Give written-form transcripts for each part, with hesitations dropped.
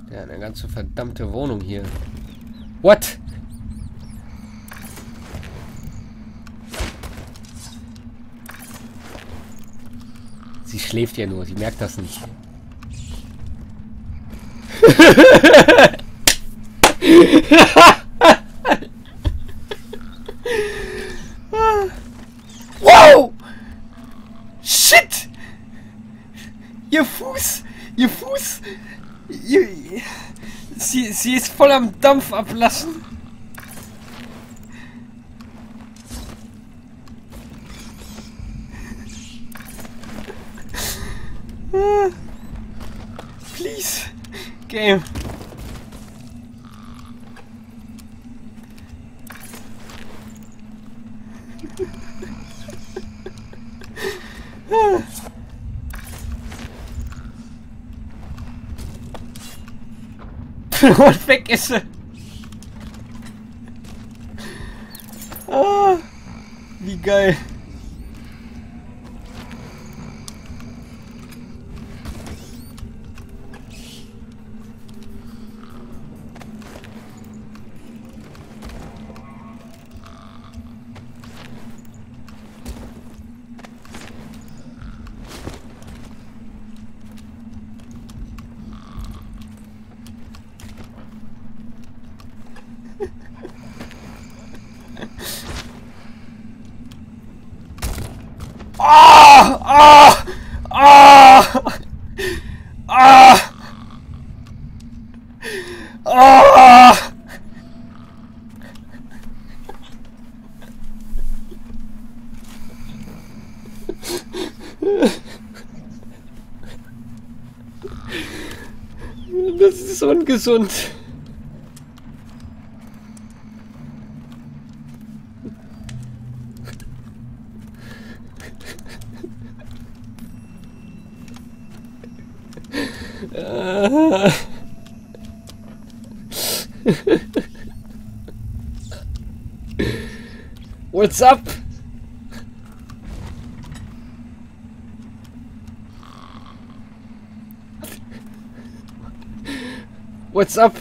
Ja, eine ganze verdammte Wohnung hier. What? Sie schläft ja nur, sie merkt das nicht. Wow! Shit! Ihr Fuß! Ihr Fuß! Sie ist voll am Dampf ablassen. Please. Game. Und weg ist sie. Ah, wie geil. Ah! Ah! Ah! Ah! Ah! Das ist ungesund. What's up? What's up?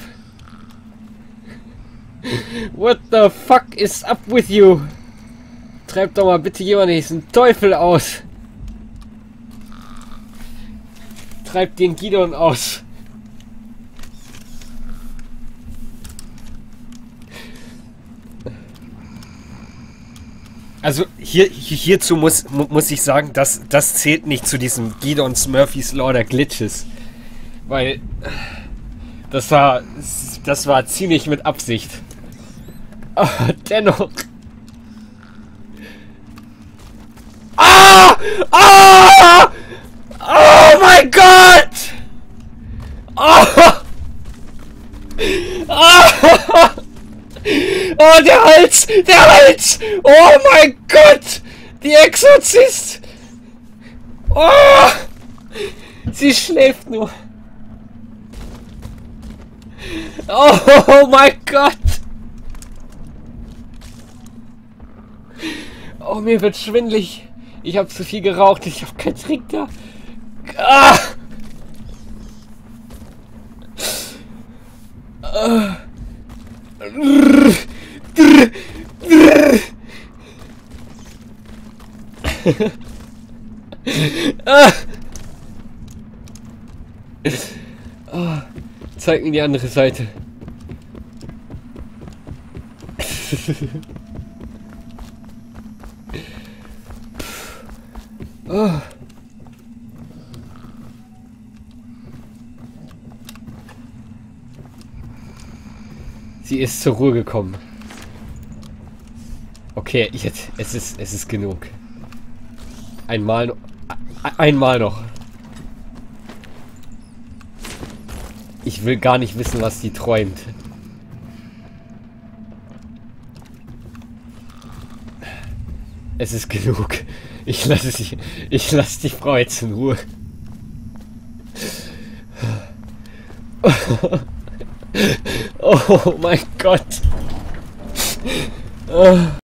What the fuck is up with you? Treibt doch mal bitte jemand diesen Teufel aus. Treibt den Gidon aus. Also hierzu muss ich sagen, das zählt nicht zu diesem Gidons Murphy's Law der Glitches. Weil das war ziemlich mit Absicht. Aber dennoch. Ah! Ah! Oh mein Gott! Oh! Oh! Oh, der Hals! Der Hals! Oh mein Gott! Die Exorzist! Oh! Sie schläft nur. Oh mein Gott! Oh, mir wird schwindelig. Ich habe zu viel geraucht. Ich habe keinen Trick da. Ah! Oh, zeig mir die andere Seite. Oh. Sie ist zur Ruhe gekommen. Okay, jetzt, es ist genug. Einmal noch. Ich will gar nicht wissen, was sie träumt. Es ist genug. Ich lasse die Frau jetzt in Ruhe. Oh mein Gott.